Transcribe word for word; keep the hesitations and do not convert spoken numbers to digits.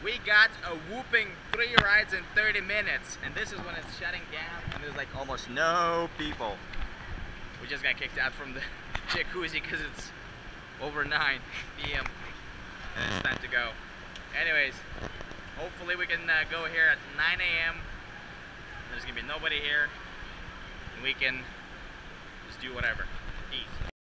We got a whooping three rides in thirty minutes, and this is when it's shutting down and there's like almost no people. We just got kicked out from the jacuzzi because it's over nine P M and it's time to go. Anyways, hopefully we can uh, go here at nine A M There's gonna be nobody here and we can just do whatever. Eat.